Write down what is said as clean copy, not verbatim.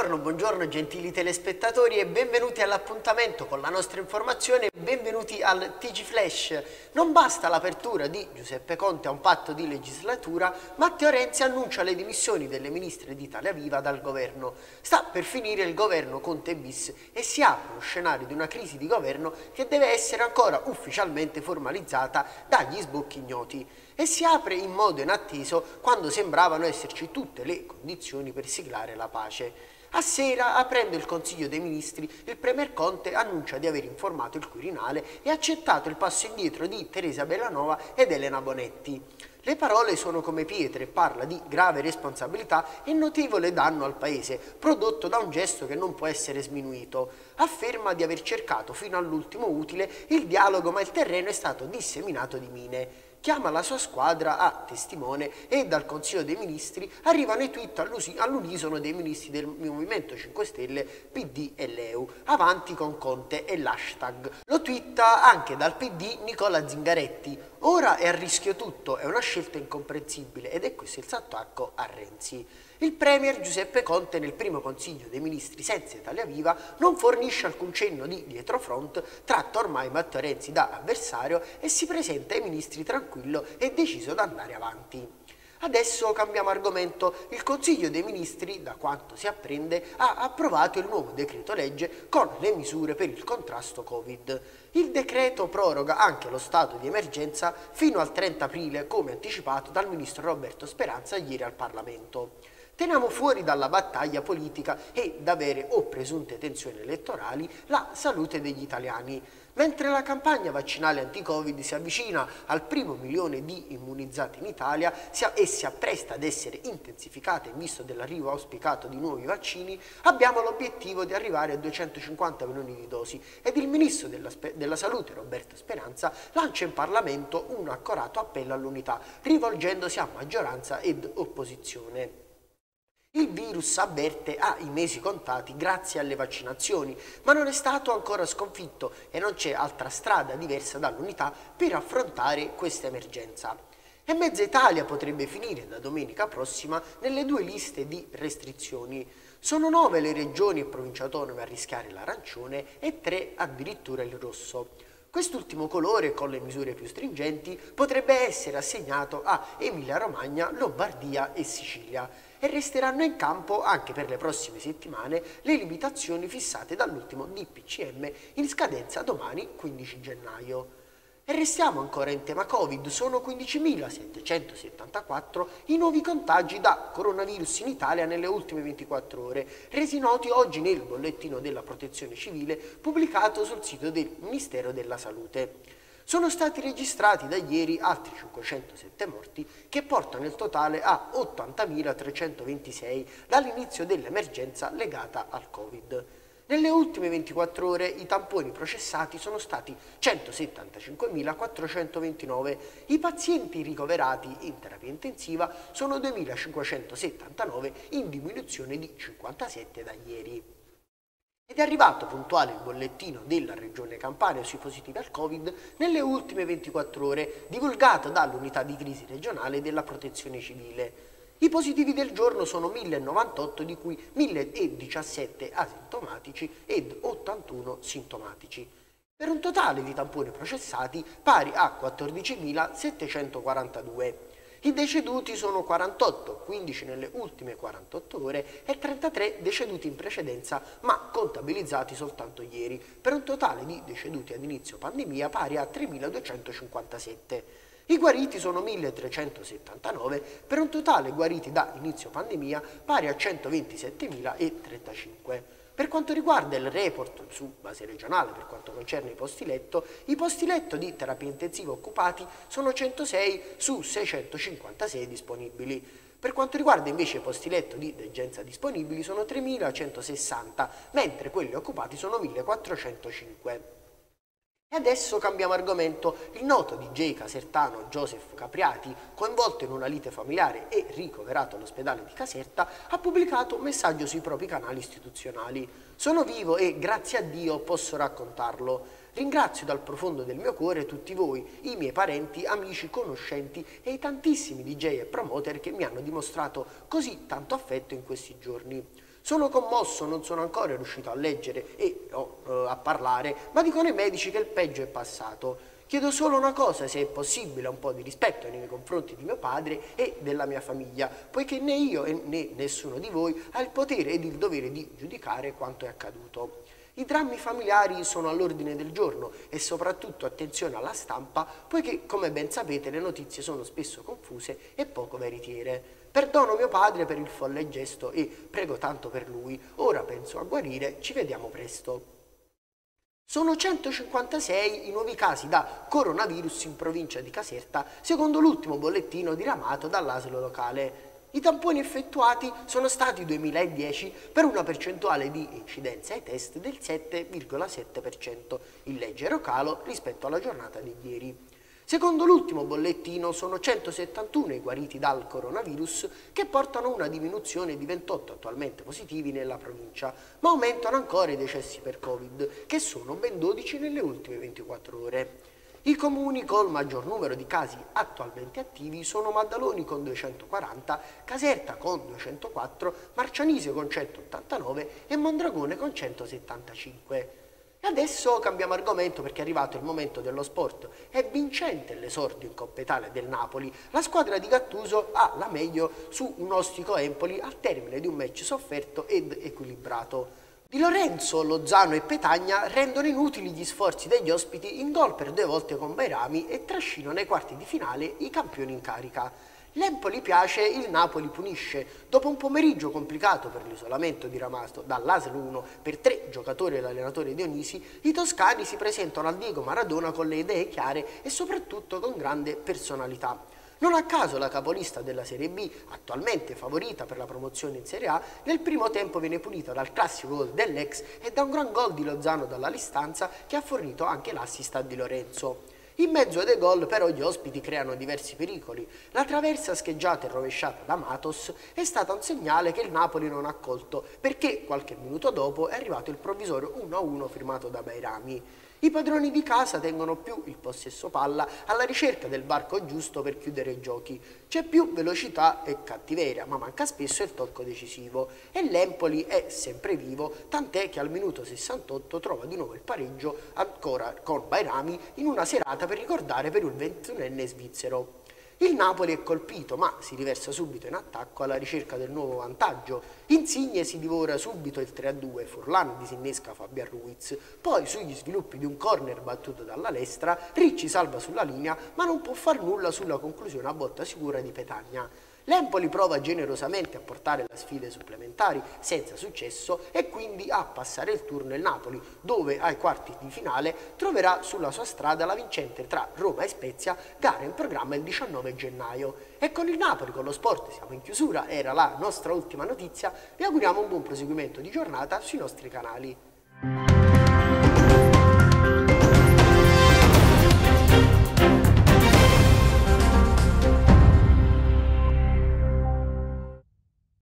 Buongiorno gentili telespettatori e benvenuti all'appuntamento con la nostra informazione, benvenuti al TG Flash. Non basta l'apertura di Giuseppe Conte a un patto di legislatura, Matteo Renzi annuncia le dimissioni delle ministre di Italia Viva dal governo. Sta per finire il governo Conte bis e si apre lo scenario di una crisi di governo che deve essere ancora ufficialmente formalizzata dagli sbocchi ignoti. E si apre in modo inatteso quando sembravano esserci tutte le condizioni per siglare la pace. A sera, aprendo il Consiglio dei Ministri, il Premier Conte annuncia di aver informato il Quirinale e accettato il passo indietro di Teresa Bellanova ed Elena Bonetti. Le parole sono come pietre e parla di grave responsabilità e notevole danno al Paese, prodotto da un gesto che non può essere sminuito. Afferma di aver cercato fino all'ultimo utile il dialogo, ma il terreno è stato disseminato di mine. Chiama la sua squadra a testimone e dal Consiglio dei Ministri arrivano i tweet all'unisono dei ministri del Movimento 5 Stelle, PD e Leu, avanti con Conte e l'hashtag. Lo twitta anche dal PD Nicola Zingaretti. Ora è a rischio tutto, è una scelta incomprensibile ed è questo il suo attacco a Renzi. Il Premier Giuseppe Conte nel primo Consiglio dei Ministri senza Italia Viva non fornisce alcun cenno di dietrofront, tratta ormai Matteo Renzi da avversario e si presenta ai ministri tranquillo e deciso ad andare avanti. Adesso cambiamo argomento. Il Consiglio dei Ministri, da quanto si apprende, ha approvato il nuovo decreto legge con le misure per il contrasto Covid. Il decreto proroga anche lo stato di emergenza fino al 30 aprile, come anticipato dal ministro Roberto Speranza ieri al Parlamento. Teniamo fuori dalla battaglia politica e da vere o presunte tensioni elettorali la salute degli italiani. Mentre la campagna vaccinale anti-Covid si avvicina al 1.000.000 di immunizzati in Italia e si appresta ad essere intensificata in vista dell'arrivo auspicato di nuovi vaccini, abbiamo l'obiettivo di arrivare a 250 milioni di dosi ed il ministro della Salute Roberto Speranza lancia in Parlamento un accorato appello all'unità, rivolgendosi a maggioranza ed opposizione. Il virus avverte ha i mesi contati grazie alle vaccinazioni, ma non è stato ancora sconfitto e non c'è altra strada diversa dall'unità per affrontare questa emergenza. E mezza Italia potrebbe finire da domenica prossima nelle due liste di restrizioni. Sono 9 le regioni e province autonome a rischiare l'arancione e 3 addirittura il rosso. Quest'ultimo colore, con le misure più stringenti, potrebbe essere assegnato a Emilia-Romagna, Lombardia e Sicilia e resteranno in campo anche per le prossime settimane le limitazioni fissate dall'ultimo DPCM in scadenza domani 15 gennaio. E restiamo ancora in tema Covid, sono 15.774 i nuovi contagi da coronavirus in Italia nelle ultime 24 ore, resi noti oggi nel bollettino della Protezione Civile pubblicato sul sito del Ministero della Salute. Sono stati registrati da ieri altri 507 morti che portano il totale a 80.326 dall'inizio dell'emergenza legata al Covid. Nelle ultime 24 ore i tamponi processati sono stati 175.429, i pazienti ricoverati in terapia intensiva sono 2.579, in diminuzione di 57 da ieri. Ed è arrivato puntuale il bollettino della Regione Campania sui positivi al Covid nelle ultime 24 ore, divulgato dall'unità di crisi regionale della Protezione Civile. I positivi del giorno sono 1.098, di cui 1.017 asintomatici ed 81 sintomatici, per un totale di tamponi processati pari a 14.742. I deceduti sono 48, 15 nelle ultime 48 ore e 33 deceduti in precedenza, ma contabilizzati soltanto ieri, per un totale di deceduti ad inizio pandemia pari a 3.257. I guariti sono 1.379, per un totale guariti da inizio pandemia pari a 127.035. Per quanto riguarda il report su base regionale, per quanto concerne i posti letto di terapia intensiva occupati sono 106 su 656 disponibili. Per quanto riguarda invece i posti letto di degenza disponibili sono 3.160, mentre quelli occupati sono 1.405. E adesso cambiamo argomento. Il noto DJ casertano Joseph Capriati, coinvolto in una lite familiare e ricoverato all'ospedale di Caserta, ha pubblicato un messaggio sui propri canali istituzionali. Sono vivo e, grazie a Dio, posso raccontarlo. Ringrazio dal profondo del mio cuore tutti voi, i miei parenti, amici, conoscenti e i tantissimi DJ e promoter che mi hanno dimostrato così tanto affetto in questi giorni. Sono commosso, non sono ancora riuscito a leggere e a parlare, ma dicono i medici che il peggio è passato. Chiedo solo una cosa, se è possibile, un po' di rispetto nei confronti di mio padre e della mia famiglia, poiché né io né nessuno di voi ha il potere ed il dovere di giudicare quanto è accaduto. I drammi familiari sono all'ordine del giorno e soprattutto attenzione alla stampa, poiché come ben sapete le notizie sono spesso confuse e poco veritiere. Perdono mio padre per il folle gesto e prego tanto per lui. Ora penso a guarire, ci vediamo presto. Sono 156 i nuovi casi da coronavirus in provincia di Caserta, secondo l'ultimo bollettino diramato dall'ASL locale. I tamponi effettuati sono stati 2010 per una percentuale di incidenza ai test del 7,7%, in leggero calo rispetto alla giornata di ieri. Secondo l'ultimo bollettino sono 171 i guariti dal coronavirus che portano una diminuzione di 28 attualmente positivi nella provincia, ma aumentano ancora i decessi per Covid, che sono ben 12 nelle ultime 24 ore. I comuni col maggior numero di casi attualmente attivi sono Maddaloni con 240, Caserta con 204, Marcianise con 189 e Mondragone con 175. E adesso cambiamo argomento perché è arrivato il momento dello sport. È vincente l'esordio in Coppa Italia del Napoli. La squadra di Gattuso ha la meglio su un ostico Empoli al termine di un match sofferto ed equilibrato. Di Lorenzo, Lozano e Petagna rendono inutili gli sforzi degli ospiti in gol per 2 volte con Bairami e trascinano nei quarti di finale i campioni in carica. L'Empoli piace, il Napoli punisce. Dopo un pomeriggio complicato per l'isolamento diramato dall'ASL 1 per 3 giocatori e l'allenatore Dionisi, i toscani si presentano al Diego Maradona con le idee chiare e soprattutto con grande personalità. Non a caso la capolista della Serie B, attualmente favorita per la promozione in Serie A, nel primo tempo viene punita dal classico gol dell'ex e da un gran gol di Lozano dalla distanza che ha fornito anche l'assist a Di Lorenzo. In mezzo ai due gol però gli ospiti creano diversi pericoli. La traversa scheggiata e rovesciata da Matos è stata un segnale che il Napoli non ha colto perché qualche minuto dopo è arrivato il provvisorio 1-1 firmato da Bairami. I padroni di casa tengono più il possesso palla alla ricerca del varco giusto per chiudere i giochi. C'è più velocità e cattiveria, ma manca spesso il tocco decisivo. E l'Empoli è sempre vivo, tant'è che al minuto 68 trova di nuovo il pareggio ancora con Bairami in una serata per ricordare per il 21enne svizzero. Il Napoli è colpito, ma si riversa subito in attacco alla ricerca del nuovo vantaggio. Insigne si divora subito il 3-2, Furlan disinnesca Fabian Ruiz, poi sugli sviluppi di un corner battuto dalla destra, Ricci salva sulla linea, ma non può far nulla sulla conclusione a botta sicura di Petagna. L'Empoli prova generosamente a portare le sfide supplementari senza successo e quindi a passare il turno il Napoli, dove ai quarti di finale troverà sulla sua strada la vincente tra Roma e Spezia, gara in programma il 19 gennaio. E con il Napoli, con lo sport, siamo in chiusura, era la nostra ultima notizia, vi auguriamo un buon proseguimento di giornata sui nostri canali.